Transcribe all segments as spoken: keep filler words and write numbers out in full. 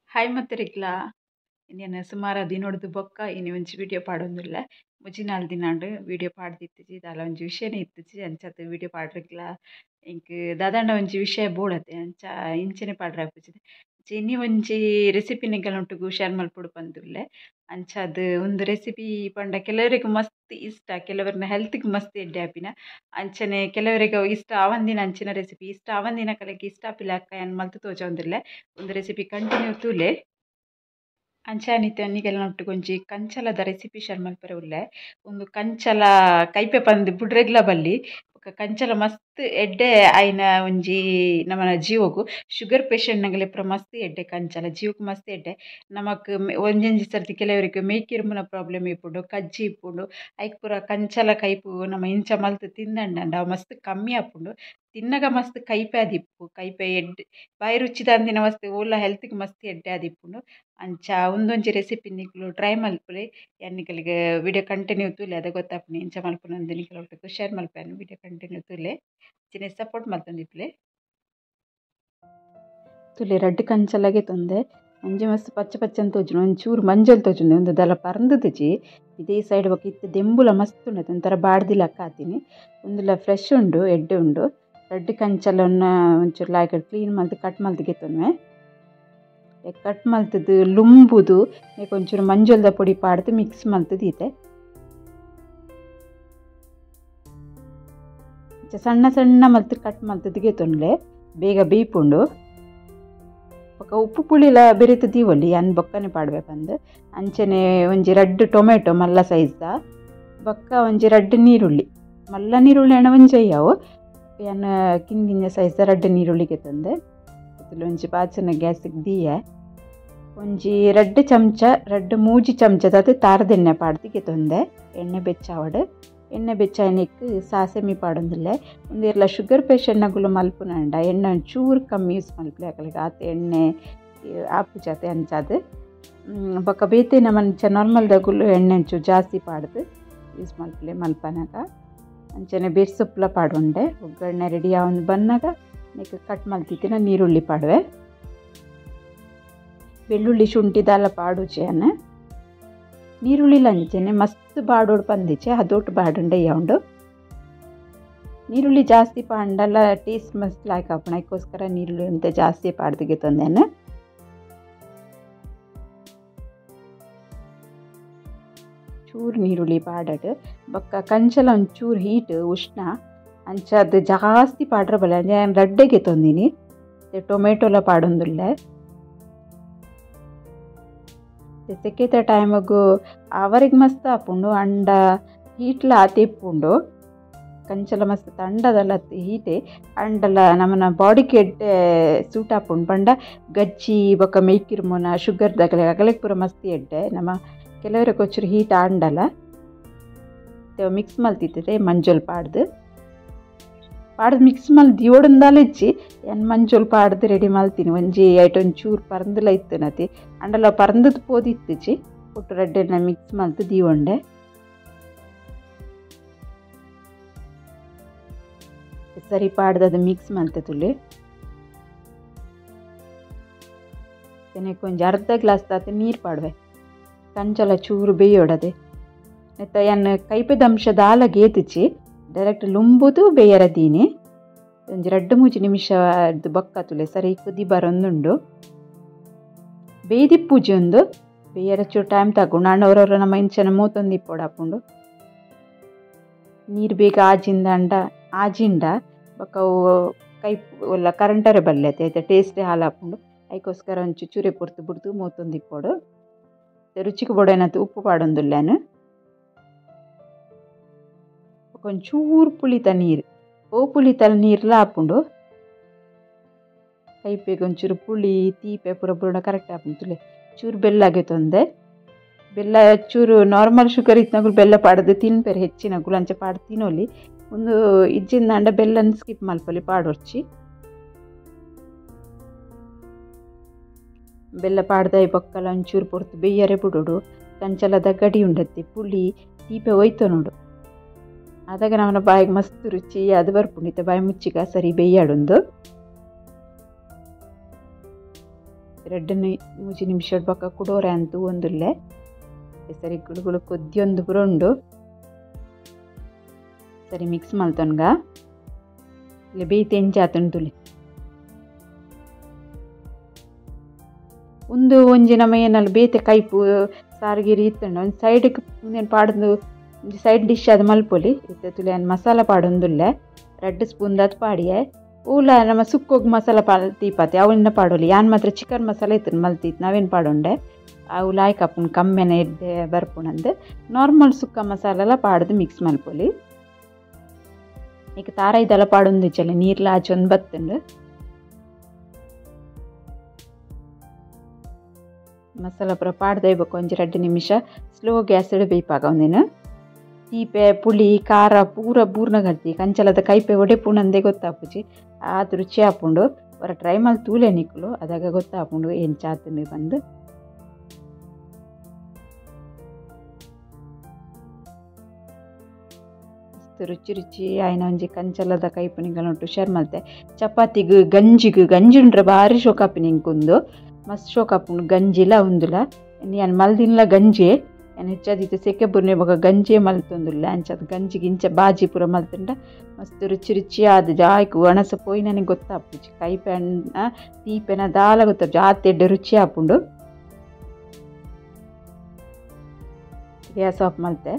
Hi ಮತ್ತೆ ರಿಕ್ಲಾ ಇನ್ನೇನು ಸುಮಾರು ದಿನೊಡ್ದು ಬೊಕ್ಕ ಇನ್ನು ಒಂಜಿ ವಿಡಿಯೋ ಪಾಡೊಂದುಲ್ಲ ಮುಜಿನಾಲ್ ದಿನಾಂಡ್ ವಿಡಿಯೋ ಪಾಡ್ದಿತ್ತಿಜಿ ದಾಲ ಒಂಜಿ ವಿಷಯನೇ ಇತ್ತಿಜಿ ಅಂಚಾದ್ ವಿಡಿಯೋ ಪಾಡ್ರಿಕ್ಲ ಇಂಕ್ ದಾದಾಂಡ ಒಂಜಿ ವಿಷಯ ಬೋಡತೆ ಅಂಚ ಇಂಚನೆ ಪಾಡ್ರಾಪುಜಿದೆ ಇನಿ ಒಂಜಿ ರೆಸಿಪಿ ನಿಕಲ್ನೊಟ್ಟುಗು ಶೇರ್ ಮಲ್ಪೊಡು ಪಂದುಲ್ಲೆ ಅಂಚಾದ್ ಒಂದು ರೆಸಿಪಿ ಪಂಡ ಕೆಲವರಿಗೆ ಮಸ್ತ್ ಇಷ್ಟ ಕೆಲವರ್ನ ಹೆಲ್ತ್‌ಗ್ ಮಸ್ತ್ ಎಡ್ಡೆ ಆಪಿನ ಅಂಚನೆ ಕೆಲವರಿಗೆ ಇಷ್ಟ ಆವಂದಿನ ಅಂಚಿನ ರೆಸಿಪಿ ಇಷ್ಟ ಆವಂದಿನ ಕಲೆಗ್ ಇಷ್ಟ ಆಪಿಲ್ಲ ಅಕ್ಕ ಏನ್ ಮಲ್ತು ತೋಜೊಂದುಲ್ಲೆ ಒಂದು ರೆಸಿಪಿ ಕಂಟಿನ್ಯೂ ತೂಲೆ ಅಂಚಾನಿತ್ತೆ ಅನ್ನಿಗೆಲ್ನೊಟ್ಟುಗ್ ಒಂಜಿ ಕಂಚಲದ ರೆಸಿಪಿ ಶೇರ್ ಮಲ್ಪರೆ ಉಲ್ಲೆ ಒಂದು ಕಂಚಲ ಕೈಪೆ ಪಂದ್ ಬುಡ್ರೆಗ್ಲ ಬಲ್ಲಿ ಬೊಕ ಕಂಚಲ ಮಸ್ತ್ ಎಡ್ಡೆ ಆಯಿನ ಒಂಜಿ ನಮನ ಜೀವಗು ಶುಗರ್ ಪೇಷಂಟ್ ನಗಲೆ ಪೂರ ಮಸ್ತ್ ಎಡ್ಡೆ ಕಂಚಲ ಜೀವಗ್ ಮಸ್ತ್ ಎಡ್ಡೆ ನಮಕ್ ಒಂಜೊಂಜಿ ಸರ್ತಿ ಕೆಲವರಿಗೆ ಮೇಕಿರ್ಮುನ ಪ್ರಾಬ್ಲಮ್ ಇಪ್ಪುಂಡು ಕಜ್ಜಿ ಇಪ್ಪುಂಡು ಐಕ್ ಪೂರ ಕಂಚಲ ಕೈಪು ನಮ ಇಂಚ ಮಲ್ತ್ ತಿಂದಂಡ ಅವು ಮಸ್ತ್ ಕಮ್ಮಿ ಆಪುಂಡು ತಿನ್ನಗ ಮಸ್ತ್ ಕೈಪೆ ಆದಿಪ್ಪು ಕೈಪೆ ಎಡ್ಡೆ ಬಾಯಿ ರುಚಿ ದಾಂದಿನ ಮಸ್ತ್ ಓಲ ಹೆಲ್ತ್‌ಗ್ ಮಸ್ತ್ ಎಡ್ಡೆ ಆದಿಪ್ಪುಂಡು ಅಂಚ ಉಂದೊಂಜಿ ರೆಸಿಪಿ ನಿಕ್ಲು ಟ್ರೈ ಮಲ್ಪುಲೆ ಯಾನ್ನಿಕಲ್ಗೆ ವಿಡಿಯೋ ಕಂಟಿನ್ಯೂ ತೂಲೆ ಅದ ಗೊತ್ತಾಪುಂಡು ಇಂಚ ಮಲ್ಪುನಂದ್ ನಿಕಲೊಟ್ಟುಗು ಶೇರ್ ಮಲ್ಪೇನು ವಿಡಿಯೋ ಕಂಟಿನ್ಯೂ ತೂಲೆ ಇಜ್ಜಿನೆ ಸಪೋರ್ಟ್ ಮಲ್ತೊಂದಿಪ್ಪುಲೆ ತುಲೆ ರಡ್ಡ್ ಕಂಚಲಗೆ ತೊಂದೆ ಒಂಜಿ ಮಸ್ತ್ ಪಚ್ಚ ಪಚ್ಚಂದ್ ತೋಜುಂಡು ಒಂಚೂರು ಮಂಜಲ್ ತೋಜುಂಡು ಉಂದು ದಾಲ ಪರ್ಂದುದಿಜಿ ಇದೇ ಸೈಡ್ ಬೊಕ ಇತ್ತೆ ದೆಂಬುಲ ಮಸ್ತ್ ಉಂಡತೆ ಒಂಥರ ಬಾಡ್ದಿ ಲಕ್ಕ ಆತಿನಿ ಉಂದುಲ ಫ್ರೆಶ್ ಉಂಡು ಎಡ್ಡೆ ಉಂಡು ರಡ್ಡ್ ಕಂಚಲನ್ನ ಒಂಚೂರು ಲಾಯ್ಕ್ ಕ್ಲೀನ್ ಮಲ್ತ್ ಕಟ್ ಮಲ್ತ್ ಗೆತ್ತೊನ್ವೆ ಕಟ್ ಮಲ್ತದು ಲುಂಬುದು ನೆಕ್ ಒಂಚೂರು ಮಂಜೊಲ್ದ ಪೊಡಿ ಪಾಡ್ದು ಮಿಕ್ಸ್ ಮಲ್ತ್ ದೀತೆ ಸಣ್ಣ ಸಣ್ಣ ಮಲ್ತ್ ಕಟ್ ಮಲ್ತದು ಗೆತ್ತೊನ್ಲೆ ಬೇಗ ಬೇಯ್ಪುಂಡು ಬೊಕ ಉಪ್ಪು ಪುಳಿಲ ಬೆರೆತು ದೀವೊಲಿ ಅನ್ ಬೊಕ್ಕನೆ ಪಾಡ್ವೆ ಪಂದ್ ಅಂಚನೆ ಒಂಜಿ ರಡ್ಡ್ ಟೊಮೆಟೊ ಮಲ್ಲ ಸೈಜ್ದ ಬೊಕ್ಕ ಒಂಜಿ ರಡ್ಡ್ ನೀರುಳ್ಳಿ ಮಲ್ಲ ನೀರುಳ್ಳಿ ಅಣ್ಣ ಒಂಜಿ ಅಯ್ಯಾವು ಯಾನ್ ಕಿನ್ ಕಿಂಜ ಸೈಜ್ದ ರಡ್ಡ್ ನೀರುಳ್ಳಿ ಗೆತ್ತೊಂದೆ ಒಂಜಿ ಪಾಚನ ಗ್ಯಾಸಿಗೆ ದೀಯೆ ಒಂಜಿ ರಡ್ಡ್ ಚಮಚ ರಡ್ಡ್ ಮೂಜಿ ಚಮಚದ ತಾರದ ಎಣ್ಣೆ ಪಾಡ್ದು ಗೆತ್ತೊಂದೆ ಎಣ್ಣೆ ಬೆಚ್ಚಾವಡ್ ಎಣ್ಣೆ ಬೆಚ್ಚಾಯನಿಕ್ ಸಾಸೆಮಿ ಪಾಡೊಂದುಲ್ಲೆ ಒಂದೇರ್ಲ ಶುಗರ್ ಪೇಷಂಟ್ ನಗುಲು ಮಲ್ಪುನಂಡ ಎಣ್ಣೆ ಒಂಚೂರು ಕಮ್ಮಿ ಯೂಸ್ ಮಲ್ಪುಲೆ ಅಕಲ್ಗೆ ಆತ ಎಣ್ಣೆ ಆಪುಜಾತೆ ಅಂಚಾದ್ ಬೊಕ ಬೇತೆ ನಮಂಚ ನಾರ್ಮಲ್ದಾಗುಲು ಎಣ್ಣೆ ಒಂಚೂರು ಜಾಸ್ತಿ ಪಾಡ್ದು ಯೂಸ್ ಮಲ್ಪುಲೆ ಮಲ್ಪನಾಗ ಅಂಚನೆ ಬೇರ್ ಸೊಪ್ಪುಲ ಪಾಡೊಂಡೆ ಒಗ್ಗರಣೆ ರೆಡಿ ಆವೊಂದು ಬನ್ನಾಗ ನೆಕ್ ಕಟ್ ಮಲ್ತಿತ್ತಿನ ನೀರುಳ್ಳಿ ಪಾಡುವೆ ಬೆಳ್ಳುಳ್ಳಿ ಶುಂಠಿ ದಾಲ ಪಾಡುಚೆ ಅನ್ನ ನೀರುಳ್ಳಿಲ ಅಂಚನೆ ಮಸ್ತ್ ಬಾಡೋಡು ಪಂದಿಚೆ ಅದೊಟ್ಟು ಬಾಡುಂಡೆ ಯೌಂಡು ನೀರುಳ್ಳಿ ಜಾಸ್ತಿ ಪಾಂಡಲ ಟೇಸ್ಟ್ ಮಸ್ತ್ ಲಾಯ್ಕ್ ಆಪುಂಡು ಅದಕ್ಕೋಸ್ಕರ ನೀರುಳ್ಳಿ ಅಂತ ಜಾಸ್ತಿ ಪಾಡ್ದಿಗೆ ತಂದೇನೆ ಚೂರು ನೀರುಳ್ಳಿ ಪಾಡಡ್ ಬೊಕ್ಕ ಕಂಚಲ ಒಂಚೂರು ಹೀಟ್ ಉಷ್ಣ ಅಂಚಾದ್ ಜಾಸ್ತಿ ಪಾಡ್ರ ಬಲ್ಲ ನಾನು ರಡ್ಡೆಗೆ ತೊಂದಿನಿ ಟೊಮೆಟೊಲ ಪಾಡೊಂದುಲ್ಲೆ ಸೆಕೆತ ಟೈಮಗು ಅವರಿಗೆ ಮಸ್ತ್ ಆಪುಂಡು ಅಂಡ ಹೀಟ್ಲ ಆತಿಪ್ಪುಂಡು ಕಂಚಲ ಮಸ್ತ್ ತಂಡದಲ್ಲ ಹೀಟೆ ಅಂಡಲ ನಮನ ಬಾಡಿಗೆ ಎಡ್ಡೆ ಸೂಟ್ ಆಪುಂಡು ಪಂಡ ಗಜ್ಜಿ ಬೊಕ ಮೇಯ್ಕಿರ್ಮುನ ಶುಗರ್ ದಗಲೆ ಅಗಲೆಗ್ ಪೂರ ಮಸ್ತ್ ಎಡ್ಡೆ ನಮ್ಮ ಕೆಲವರಿಗೆ ಒಂಚೂರು ಹೀಟ್ ಆಂಡಲ ಮಿಕ್ಸ್ ಮಲ್ತಿತ್ತದೆ ಮಂಜೋಲ್ ಪಾಡ್ದು ಪಾಡ್ದು ಮಿಕ್ಸ್ ಮಲ್ ದಿಯೋಡಂದಾಲ ಇಜ್ಜಿ ಏನು ಮಂಜೋಲ್ ಪಾಡ್ದು ರೆಡಿ ಮಲ್ತೀನಿ ಒಂಜಿ ಐಟ್ ಒಂಚೂರು ಪರಂದಲ ಇತ್ತು ನತಿ ಅಂಡಲ ಪರಂದದ್ದು ಪೋದಿತ್ತಿಜಿ ಒಟ್ಟು ರಡ್ಡೆನ ಮಿಕ್ಸ್ ಮಲ್ತು ದೀವೊಂಡೆ ಸರಿ ಪಾಡ್ದದು ಮಿಕ್ಸ್ ಮಲ್ತೆ ತುಳಿ ನೆಕ್ ಒಂಜಿ ಅರ್ಧ ಗ್ಲಾಸ್ ತಾತ ನೀರು ಪಾಡ್ವೆ ಕಂಚಲ ಚೂರು ಬೇಯೋಡದೆ ನೆತ್ತ ಏನು ಕೈಪೆದಂಶ ದಾಲ ಗೇತಿಚ್ಚಿ ಡೈರೆಕ್ಟ್ ಲುಂಬುದು ಬೇಯರ ದೀನಿ ಒಂಜಿ ರಡ್ಡ್ ಮೂಜಿ ನಿಮಿಷ ಬೊಕ್ಕ ತುಲೆ ಸರಿ ಕುದಿ ಬರೊಂದುಂಡು ಬೇಯ್ದಿಪ್ಪುಜಿ ಒಂದು ಬೇಯರ ಚೂರು ಟೈಮ್ ತಗೊಂಡು ಅಣ್ಣವರವ್ರ ನಮ್ಮ ಇಂಚನ ಮೂತೊಂದು ಇಪ್ಪೋಡು ಹಾಪುಂಡು ನೀರು ಬೇಗ ಆಜಿಂದ ಅಂಡ ಆಜಿಂಡ ಬೊಕ್ಕ ಕೈ ಒಲ್ಲ ಕರೆಂಟರೆ ಬಲ್ಲೆತೆ ಐತೆ ಟೇಸ್ಟೇ ಹಾಲು ಹಾಪುಂಡು ಅದಕ್ಕೋಸ್ಕರ ಒಂಚು ಚೂರೆ ಪೊರ್ತು ಬಿಡ್ದು ಮೂತೊಂದು ಇಪ್ಪೋಡು ರುಚಿಗೆ ಬೋಡೇನತ್ತು ಉಪ್ಪು ಪಾಡೊಂದುಲ್ಲೇನು ಒಂಚೂರು ಪುಳಿತ ನೀರು ಓ ಪುಳಿತಲ ನೀರ್ಲ ಹಾಪುಂಡು ಕೈಪೆಗೆ ಒಂಚೂರು ಪುಳಿ ತೀಪೆ ಪೂರ ಬುಡ ಕರೆಕ್ಟ್ ಆಪುಂಡು ತುಲೆ ಚೂರು ಬೆಲ್ಲ ತೊಂದೆ ಬೆಲ್ಲ ಚೂರು ನಾರ್ಮಲ್ ಶುಗರ್ ಇತ್ತನಗುಲು ಬೆಲ್ಲ ಪಾಡದು ತಿನ್ಪೆರೆ ಹೆಚ್ಚಿನಗುಲು ಅಂಚೆ ಪಾಡು ತಿನ್ನೋಲಿ ಒಂದು ಇಜ್ಜಿಂದ ಅಂಡ ಬೆಲ್ಲನ ಸ್ಕಿಪ್ ಮಲ್ಪೊಲಿ ಪಾಡೊರ್ಚಿ ಬೆಲ್ಲ ಪಾಡ್ದಾಯಿ ಬೊಕ್ಕಲ ಒಂಚೂರು ಪೊರ್ತು ಬೇಯರೆ ಬಿಡೋಡು ಕಂಚಲದ ಗಡಿ ಉಂಡತ್ತೆ ಪುಳಿ ತೀಪೆ ಒಯ್ತು ನೋಡು ಅದಾಗ ನಮ್ಮನ ಬಾಯಿಗೆ ಮಸ್ತ್ ರುಚಿ ಅದು ಬರ್ಪುಂಡಿತ್ತೆ ಬಾಯಿ ಮುಚ್ಚಿಗ ಸರಿ ಬೇಯಾಡೊಂದು ಎರಡು ಮೂಜಿ ನಿಮಿಷದ ಪಕ್ಕ ಕುಡೋರೆ ಅಂತೂ ಒಂದುಲ್ಲೆ ಸರಿ ಗುಳುಗುಳು ಕೊದ್ದಿಯೊಂದು ಪೂರ ಉಂಡು ಸರಿ ಮಿಕ್ಸ್ ಮಲ್ತೊನ್ಗ ಇಲ್ಲಿ ಬೇಯ್ತು ಎಂಚಾತುಂಡು ತುಲಿ ಒಂದು ಒಂಜಿ ನಮ್ಮ ಏನಲ್ಲಿ ಬೇತೆ ಕೈಪು ಸಾರಿಗಿರಿ ಇತ್ತಂಡು ಒಂದು ಸೈಡ್ಗೆ ಮುಂದೇನು ಪಾಡ್ದು ಒಂದು ಸೈಡ್ ಡಿಶ್ ಅದು ಮಲ್ಪೊಲಿ ಇತ್ತ ತುಲಿ ಏನು ಮಸಾಲ ಪಾಡೊಂದುಲ್ಲೆ ರೆಡ್ ಸ್ಪೂನ್ ದಾತ್ ಪಾಡಿಯೆ ಊಲ ನಮ್ಮ ಸುಕ್ಕೋಗಿ ಮಸಾಲ ಪಾ ತೀಪಾತಿ ಅವನ್ನ ಪಾಡೋಲಿ ಯಾನ್ ಮಾತ್ರ ಚಿಕನ್ ಮಸಾಲ ಇತ್ತು ಮಲ್ತಿತ್ತು ನಾವೇನು ಪಾಡೊಂಡೆ ಅವು ಲಾಯ್ಕ್ ಹಾಪುಂಡು ಕಮ್ಮೆನ ಎಡ್ಡೆ ಬರ್ಪುಣಂದು ನಾರ್ಮಲ್ ಸುಕ್ಕ ಮಸಾಲೆಲ್ಲ ಪಾಡ್ದು ಮಿಕ್ಸ್ ಮಲ್ಪೊಲಿ ಈಗ ತಾರ ಇದೆಲ್ಲ ಪಾಡೊಂದು ಚಲೆ ನೀರ್ಲ ಆಚೊಂದು ಬತ್ತುಂಡು ಮಸಾಲ ಪೂರ ಪಾಡ್ದೈಬೇಕು ಒಂಜಿ ಎರಡು ನಿಮಿಷ ಸ್ಲೋ ಗ್ಯಾಸ್ ಇಡ ಬೇಯ್ಪಾಗ ಒಂದಿನ ತೀಪೆ ಪುಳಿ ಖಾರ ಪೂರ ಪೂರ್ಣ ಕಟ್ತಿ ಕಂಚಲದ ಕೈಪೆ ಒಡೆ ಪೂಣಂದೇ ಗೊತ್ತಾಪುಜಿ ಆದ ರುಚಿ ಹಾಪುಂಡು ಅವರ ಟ್ರೈ ಮಾಡಿ ತೂಲೆ ನಿಕ್ಕಲು ಅದಾಗ ಗೊತ್ತಾಪುಂಡು ಏನು ಚಾತುಂಡು ಬಂದು ರುಚಿ ರುಚಿ ಆಯ್ನ ಒಂಜಿ ಕಂಚಲದ ಕೈಪುನಿಗಲುಂಟು ಶೇರ್ ಮಲ್ತೆ ಚಪಾತಿಗೂ ಗಂಜಿಗೂ ಗಂಜಿ ಉಂಡ್ರೆ ಭಾರಿ ಶೋಕಾಪಿ ನಿಂಕುಂದು ಮಸ್ತ್ ಶೋಕಾಪುಂಡು ಗಂಜಿಲ ಉಂದುಲ ನಾನು ಮಲ್ದಿನ್ಲ ಗಂಜಿ ಏನು ಹೆಚ್ಚಾದಿತ್ತು ಸೆಕೆ ಬುರ್ನೆ ಬೊಕ ಗಂಜಿ ಮಲ್ತೊಂದುಲ್ಲ ಅಂಚದ ಗಂಜಿ ಗಿಂಚ ಬಾಜಿ ಪೂರ ಮಲ್ತುಂಡ ಮಸ್ತ್ ರುಚಿ ರುಚಿ ಆದ ಜಾಯ್ಕು ಒಣಸ ಪೋಯಿ ನನಗೆ ಗೊತ್ತಾಪುಜಿ ಕೈಪೆಣ್ಣ ತೀಪೆನ ದಾಲ ಗೊತ್ತಾಪು ಜಾತಿ ಎಡ್ಡೆ ರುಚಿ ಆಪುಂಡು ಗ್ಯಾಸ್ ಆಫ್ ಮಲ್ತೆ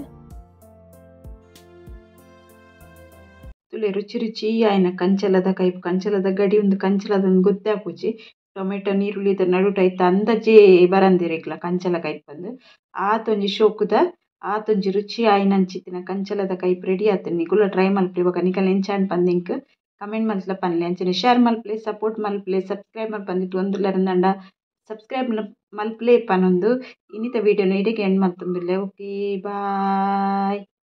ತುಲೆ ರುಚಿ ರುಚಿ ಆಯ್ನ ಕಂಚಲದ ಕೈಪು ಕಂಚಲದ ಗಡಿ ಒಂದು ಕಂಚಲದ ಒಂದು ಗೊತ್ತೇ ಆಪುಜಿ ಟೊಮೆಟೊ ನೀರುಳ್ಳಿ ಇದ್ರ ನಡುಟ ಐತ ಅಂದಾಜೆ ಬರಂದಿರಕ್ಲ ಕಂಚಲ ಕೈಪ್ ಬಂದು ಆತೊಂಜಿ ಶೋಕುದ ಆತೊಂಜಿ ರುಚಿ ಆಯ್ನಂಚಿತ್ತಿನ ಕಂಚಲದ ಕೈಪ್ ರೆಡಿ ಆತನ್ ನಿಗುಲ ಟ್ರೈ ಮಲ್ಪಲಿ ಇವಾಗ ನಿಕಲ್ ಎಂಚಾಂಡ್ ಪಂದಿಂಕ್ ಕಮೆಂಟ್ ಮಲ್ತಲ ಪನ್ಲೆ ಅಂಚನೆ ಶೇರ್ ಮಲ್ಪಲೆ ಸಪೋರ್ಟ್ ಮಲ್ಪಲೆ ಸಬ್ಸ್ಕ್ರೈಬ್ ಮಲ್ಪಂದಿಟ್ಟು ಒಂದುಲ್ಲರಂದಂಡ ಸಬ್ಸ್ಕ್ರೈಬ್ ಮಲ್ಪಲೆ ಪನೊಂದು ಇನ್ನಿತ ವಿಡಿಯೋನ ಇಡೆಗೆ ಎಂಡ್ ಮಲ್ತೊಂದುಲ್ಲೆ ಓಕೆ ಬಾಯ್.